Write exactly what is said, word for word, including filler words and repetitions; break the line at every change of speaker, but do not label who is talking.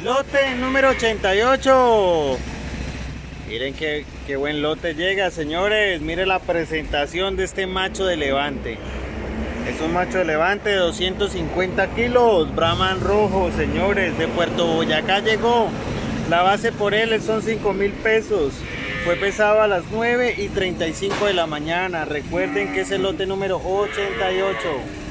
Lote número ochenta y ocho. Miren qué, qué buen lote llega, señores. Miren la presentación de este macho de levante. Es un macho de levante de doscientos cincuenta kilos, Brahman rojo, señores, de Puerto Boyacá llegó. La base por él son cinco mil pesos. Fue pesado a las nueve y treinta y cinco de la mañana. Recuerden que es el lote número ochenta y ocho.